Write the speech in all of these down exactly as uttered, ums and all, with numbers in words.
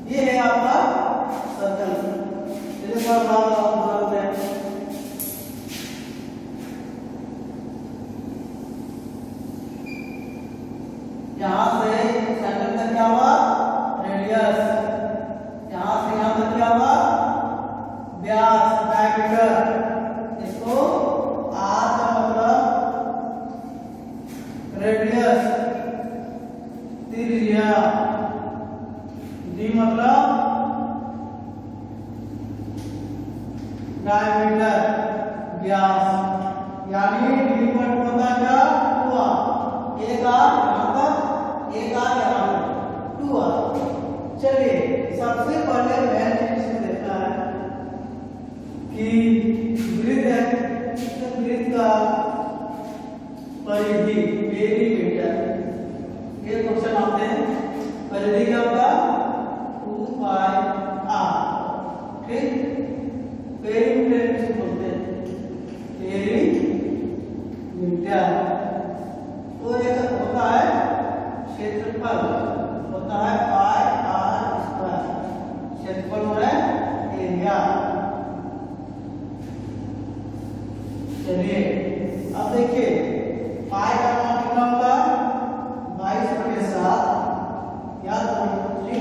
ये है आपका सर्कल। चलिए थोड़ा बनाते हैं। यहाँ से सेंटर तक क्या हुआ रेडियस, यहाँ से यहाँ तक क्या हुआ व्यास डायमीटर। इसको आर का मतलब रेडियस, त्रिज्या, डी मतलब डायमीटर व्यास, यानी डी पर होता क्या हुआ एक आर यहाँ तक, एक आर यहाँ तक, टू आर। चलिए सबसे पहले मैंने इसमें देखना है कि वृत्त है तो वृत्त का परिधि पेरीमीटर, ये क्वेश्चन आते हैं। परिधि क्या होगा टू पाई आर, ठीक। पेरीमीटर किसे बोलते हैं पेरीमीटर। तो एक होता है क्षेत्रफल, होता है पाई आर स्क्वायर, क्षेत्रफल हो रहा है एरिया। चलिए अब देखिए पाई का मान कितना होगा बाईस बटे सात, याद रखिए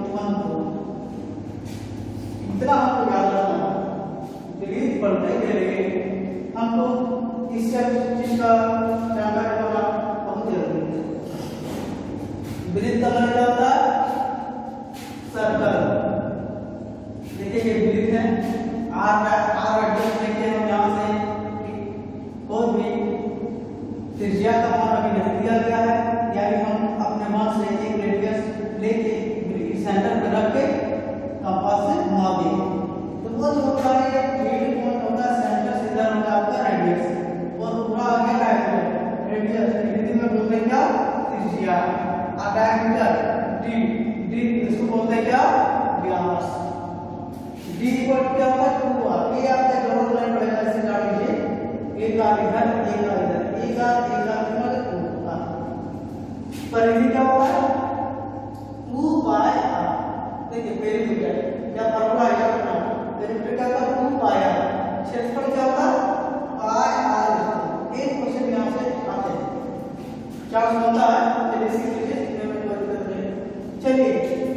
इतना हमको याद रखना है। वृत्त पढ़ते गए हमको इस चीज का जानकारी होना बहुत जरूरी है। वृत्त का मतलब क्या होता है सर्कल। देखिए ये वृत्त है, आर आर एडजस्ट देखिए हम यहाँ से कोई भी त्रिज्या का मान अभी नहीं दिया गया है, यानी हम अपने मान से एक रेडियस लेके सेंटर पे रख के कंपास से घुमा देंगे। तो वो जो होता है मिड पॉइंट होता है सेंटर से इधर होता है आपका रेडियस, और पूरा आगे डायमीटर, रेडियस हिंदी में बोलते हैं क्या त्रिज्या, और डायमीटर डी, डी इसको बोलते हैं क्या व्यास। डी इक्वल क्या होता है टू आर, ये आपका जरूर नहीं पड़ेगा, ऐसे काट लीजिए एक आर इधर एक आर इधर, एक आर एक आर मतलब टू आर। परिधि क्या होता है टू पाई आर। देखिए पेरीमीटर क्या फॉर्मूला है क्या करना, पेरीमीटर क्या होता है टू पाई आर, क्षेत्रफल क्या होता है पाई आर। एक क्वेश्चन यहाँ से आते हैं क्या होता है, चलिए सीख लीजिए, इसमें कोई दिक्कत नहीं। चलिए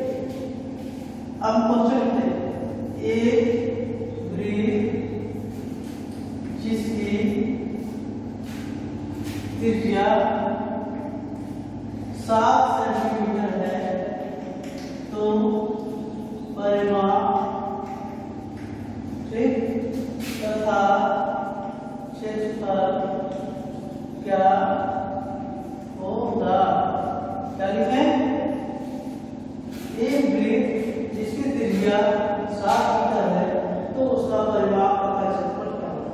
अब क्वेश्चन लिखते हैं। एक वृत्त जिसकी त्रिज्या सात सेंटीमीटर है तो परिमाप ठीक तथा क्षेत्रफल क्या होगा। क्या लिखें, एक वृत्त जिसकी त्रिज्या सात मीटर है तो उसका परिमाप तथा क्षेत्रफल क्या होगा।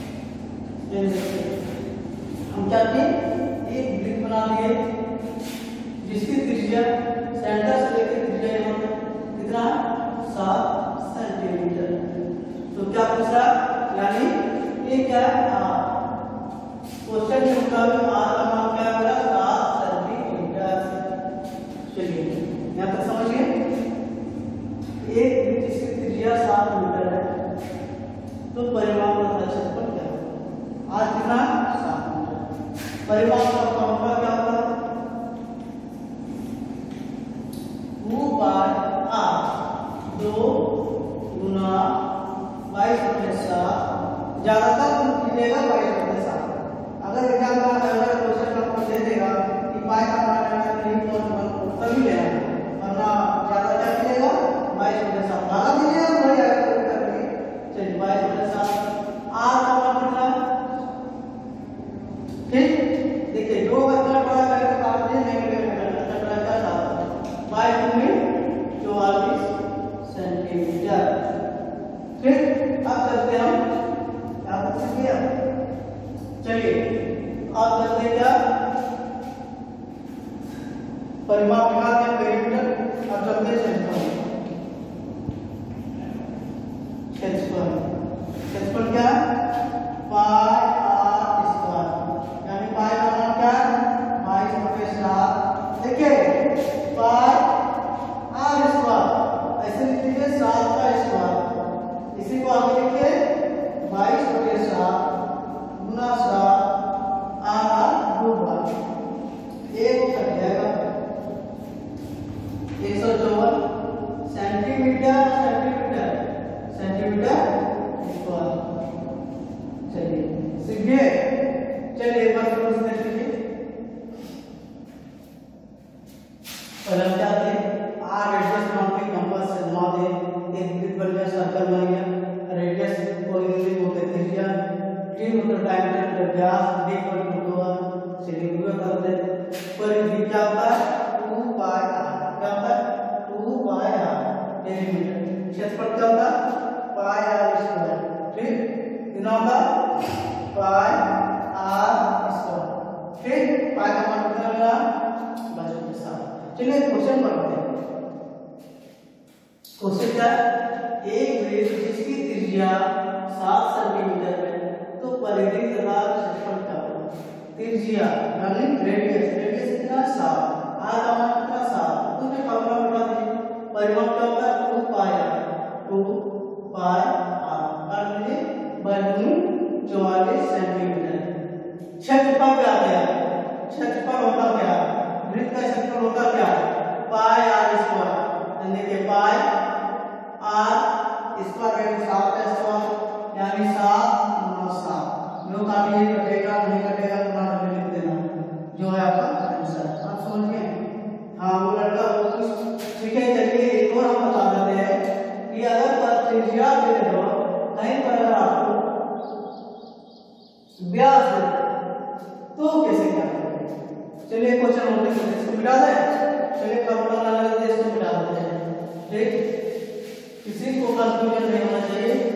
हम क्या किए एक वृत्त बना लिए जिसकी त्रिज्या सेंटर से लेकर त्रिज्या यहाँ तक कितना सात सेंटीमीटर। तो क्या पूछा, यानी ये क्या है आर, क्वेश्चन के मुताबिक आर का मान क्या होगा सात सेंटीमीटर। चलिए यहाँ तक समझिए, एक वृत्त जिसकी त्रिज्या सात मीटर है तो परिमाप तथा क्षेत्रफल क्या होगा। आर कितना सात मीटर, परिमाप का फॉर्मूला क्या होगा टू पाई आर, दो गुना बाईस बटे सात, ज्यादातर कीजिएगा बाईस बटे सात। अगर एग्जाम में अगर क्वेश्चन आपको दे देगा कि पाई का मान है तीन पॉइंट वन तभी ले आना, वरना ज्यादा क्या कीजिएगा बाईस बटे सात लगा दीजिएगा, बढ़ जाएगा कोई दिक्कत नहीं। चलिए बाईस बटे सात, आर का मान कितना ठीक। देखिए दो बच्चा बड़ा करके काट दिए, नेगेटिव में अच्छा बड़ा क्या सात, बाईस में चौवालीस सेंटीमीटर। फिर अब करते हम क्या पूछ गया, चलिए अब करते क्या परिमाप निकालते हैं पेरीमीटर और चलते क्षेत्रफल। क्षेत्रफल क्षेत्रफल क्या पाई आर स्क्वायर, यानी पाई का मान क्या है बाईस बटे सात। देखिए पाई आर स्क्वायर पहले हम क्या थे आर रेडियस नाम के कंपास से घुमा दे, एक वृत्त बन गया, सर्कल बन गया। रेडियस को इंग्लिश में बोलते हैं त्रिज्या, टी मतलब डायमीटर व्यास, डी पर मतलब चलिए पूरा कर दे। परिधि क्या होता है टू पाई आर, क्या होता है टू पाई आर डेसीमीटर। क्षेत्रफल क्या होता है पाई आर स्क्वायर, ठीक कितना होता है पाई आर स्क्वायर, ठीक पाई का मान कितना मिला बस सात। चलिए क्वेश्चन पढ़ते हैं। क्वेश्चन क्या है, एक वृत्त जिसकी त्रिज्या सात सेंटीमीटर है तो परिधि तथा क्षेत्रफल क्या होगा। त्रिज्या यानी रेडियस, रेडियस कितना सात, आर का मान कितना सात, तो ये फॉर्मूला बता दीजिए। परिमाप क्या होता है two pi are, two pi r कर दीजिए बाई चौवालीस सेंटीमीटर। क्षेत्रफल क्या है, क्षेत्रफल होता क्या, वृत्त का क्षेत्रफल होता क्या पाई आर स्क्वायर, देखिए पाई आर स्क्वायर यानी सात का स्क्वायर यानी सात गुना सात, जो काटिए कटेगा नहीं कटेगा गुना करके लिख देना जो है आपका आंसर। आप समझ गए हाँ वो लड़का वो कुछ ठीक है। चलिए एक और हम बता देते हैं कि अगर पर त्रिज्या दे दो कहीं पर अगर आपको व्यास दे तो कैसे क्या करेंगे। चलिए क्वेश्चन नोट करते हैं, इसको मिटा दें। चलिए फॉर्मूला लगा लेते हैं, इसको मिटा देते हैं, ठीक किसी को कंफ्यूजन नहीं होना चाहिए।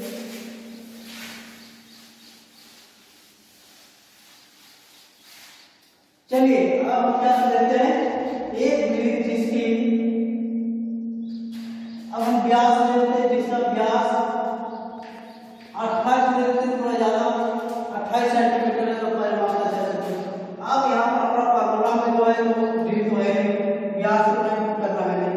चलिए अब हम क्या कर लेते हैं, एक वृत्त जिसकी अब हम व्यास लेते हैं, जिसका व्यास अट्ठाईस लेते हैं, थोड़ा ज्यादा अट्ठाईस सेंटीमीटर है तो परिमाप का सेंटीमीटर। अब यहाँ पर अपना फॉर्मूला में जो है वो वृत्त है व्यास को नहीं करना है,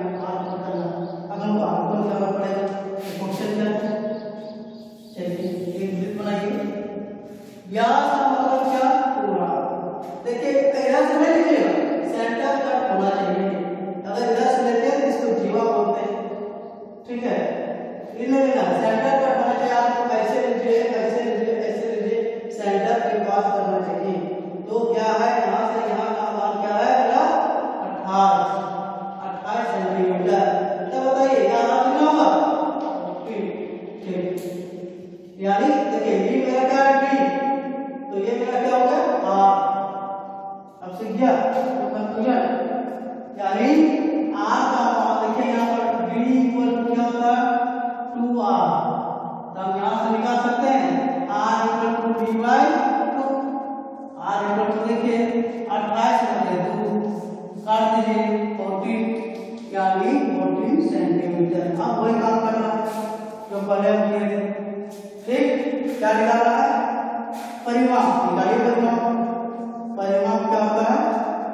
अब हमको आपको करना पड़ेगा। क्वेश्चन क्या है, चलिए एक वृत्त बनाइए, व्यास का मतलब क्या पूरा। देखिए इधर से नहीं लीजिएगा, सेंटर कट होना चाहिए। अगर इधर से लेते हैं तो इसको जीवा बोलते हैं, ठीक है इन्हें लेना सेंटर कट होना चाहिए। आप ऐसे लीजिए ऐसे लीजिए ऐसे लीजिए, सेंटर के पास करना चाहिए। तो क्या है यहाँ से यहाँ का मान क्या है मेरा अट्ठाईस अट्ठाईस सेंटीमीटर। तो बताइए यहाँ कितना होगा ठीक, यानी देखिए ये मेरा क्या है डी, तो ये मेरा क्या होगा आर। अब सीख गया तो कंफ्यूजन, यानी आर का मान देखिए यहाँ पर डी इक्वल टू क्या होता है टू आर, तो हम यहाँ से निकाल सकते हैं R equal to D by two. R equal to देखिए अट्ठाईस बटे दो काट दीजिए चौदह यानी चौदह सेंटीमीटर। अब वही काम करना जो पहले हम किए थे, ठीक क्या निकालना है परिमाप, निकालिए परिमाप। परिमाप क्या होता है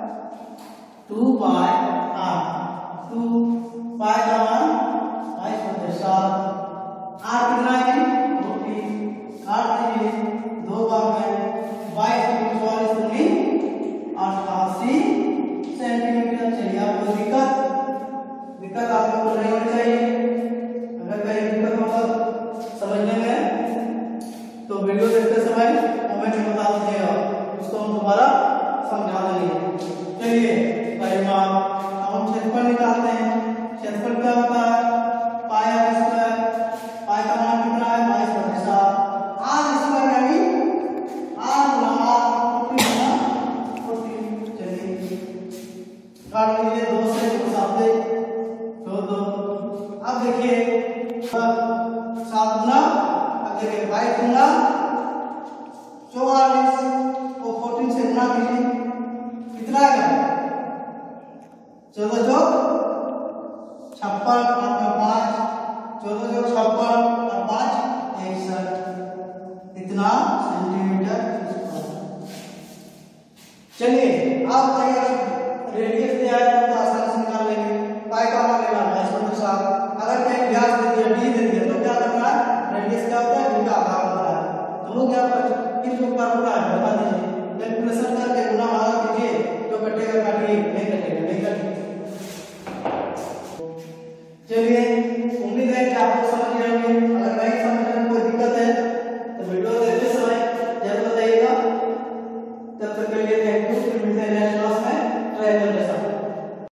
two pi are, two pi का मान बाईस बटे सात, आर कितना है फोर्टी, काट दीजिए दो बार में बाईस चौवालीस दूनी अठासी सेंटीमीटर। चलिए आपको दिक्कत दिक्कत आप लोगों को नहीं होनी चाहिए। अगर कहीं दिक्कत होगा समझने में तो वीडियो देखते समय कमेंट में बता दीजिएगा, उसको हम दोबारा समझा देंगे। चलिए परिमाप, अब हम क्षेत्रफल निकालते हैं। क्षेत्रफल क्या होता है पाई आर स्क्वायर, पाई का मान कितना है बाईस बटे सात, आर स्क्वायर यानी आर गुना आर फोर्टी गुना फोर्टी। चलिए काट लीजिए दो से दो सात दे दो दो। अब देखिए सात गुना, अब देखिए बाईस गुना चौवालीस को फोर्टीन से गुना कीजिए कितना आएगा चौदह चौक छप्पन पाँच, चौदह चौक छप्पन और पाँच इकसठ, इतना सेंटीमीटर। चलिए आप कहीं रेडियस दिया है तो आसानी से निकाल लेंगे। पाई का मान लेना बाईस बटे सात, अगर कहीं व्यास दे दिया डी दे दिया तो क्या करना है रेडियस क्या होता है डी का आधा होता है, तो वो क्या किस ऊपर पूरा है बता दीजिए। कैलकुलेशन करके गुना भागा कीजिए, जो कटेगा काटिए नहीं कटेगा नहीं कटेगा। चलिए उम्मीद है कि आप लोग समझ गए होंगे, अगर नहीं